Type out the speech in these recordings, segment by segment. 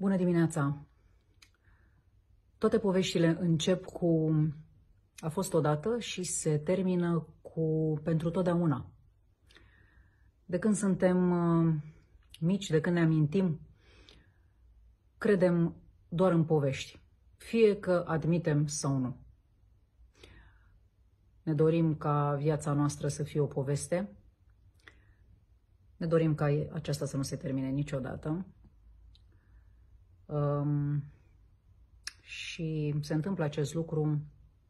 Bună dimineața! Toate poveștile încep cu a fost odată și se termină cu pentru totdeauna. De când suntem mici, de când ne amintim, credem doar în povești, fie că admitem sau nu. Ne dorim ca viața noastră să fie o poveste, ne dorim ca aceasta să nu se termine niciodată. Și se întâmplă acest lucru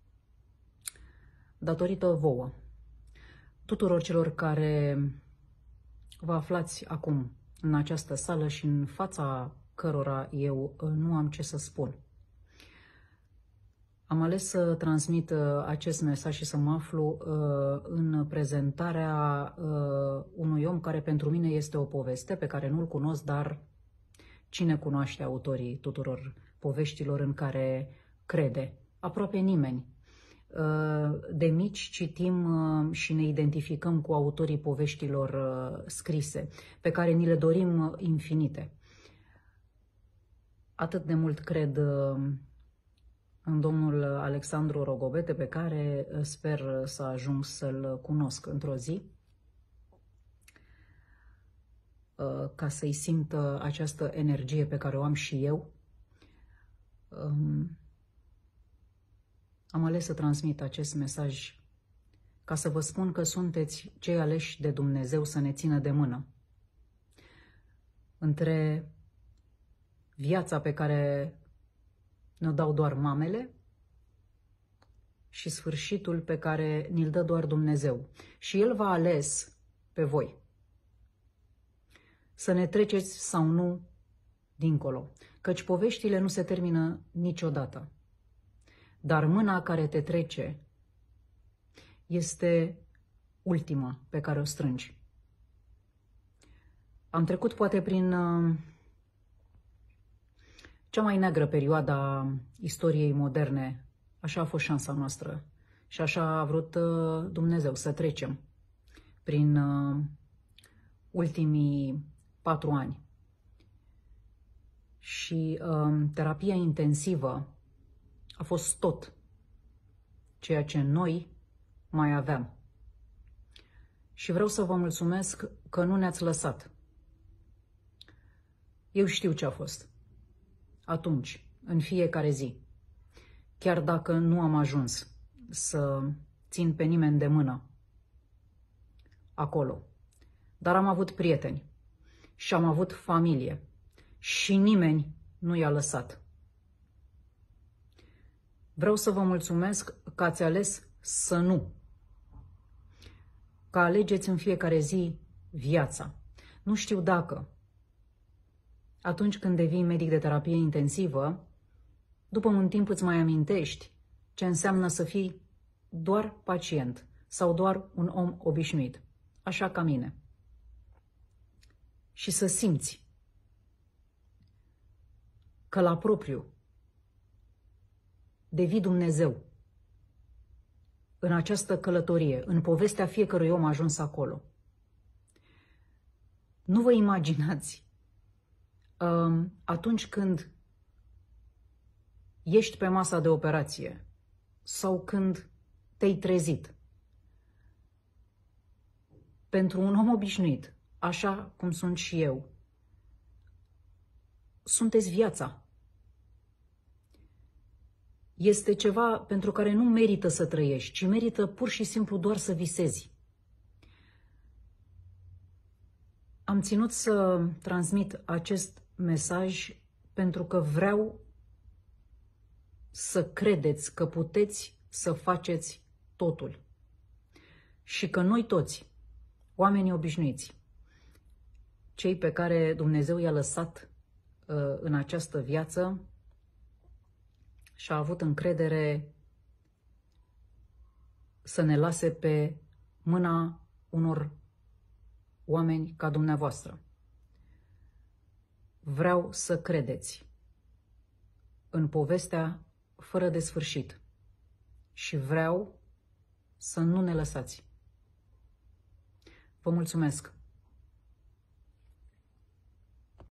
datorită vouă, tuturor celor care vă aflați acum în această sală și în fața cărora eu nu am ce să spun. Am ales să transmit acest mesaj și să mă aflu în prezentarea unui om care pentru mine este o poveste, pe care nu-l cunosc, dar cine cunoaște autorii tuturor poveștilor în care crede? Aproape nimeni. De mici citim și ne identificăm cu autorii poveștilor scrise, pe care ni le dorim infinite. Atât de mult cred în domnul Alexandru Rogobete, pe care sper să ajung să-l cunosc într-o zi, ca să-i simt această energie pe care o am și eu. Am ales să transmit acest mesaj ca să vă spun că sunteți cei aleși de Dumnezeu să ne țină de mână între viața pe care ne-o dau doar mamele și sfârșitul pe care ni-l dă doar Dumnezeu. Și El v-a ales pe voi să ne treceți sau nu dincolo, căci poveștile nu se termină niciodată. Dar mâna care te trece este ultima pe care o strângi. Am trecut poate prin cea mai neagră perioadă a istoriei moderne. Așa a fost șansa noastră și așa a vrut Dumnezeu să trecem prin ultimii 4 ani. Și terapia intensivă a fost tot ceea ce noi mai aveam. Și vreau să vă mulțumesc că nu ne-ați lăsat. Eu știu ce a fost. Atunci, în fiecare zi, chiar dacă nu am ajuns să țin pe nimeni de mână acolo, dar am avut prieteni și am avut familie și nimeni nu i-a lăsat. Vreau să vă mulțumesc că ați ales să nu. Că alegeți în fiecare zi viața. Nu știu dacă, atunci când devii medic de terapie intensivă, după un timp îți mai amintești ce înseamnă să fii doar pacient sau doar un om obișnuit, așa ca mine. Și să simți că la propriu devii Dumnezeu în această călătorie, în povestea fiecărui om ajuns acolo. Nu vă imaginați atunci când ești pe masa de operație sau când te-ai trezit. Pentru un om obișnuit, așa cum sunt și eu, sunteți viața. Este ceva pentru care nu merită să trăiești, ci merită pur și simplu doar să visezi. Am ținut să transmit acest mesaj pentru că vreau să credeți că puteți să faceți totul. Și că noi toți, oamenii obișnuiți, cei pe care Dumnezeu i-a lăsat în această viață, și a avut încredere să ne lase pe mâna unor oameni ca dumneavoastră. Vreau să credeți în povestea fără de sfârșit și vreau să nu ne lăsați. Vă mulțumesc!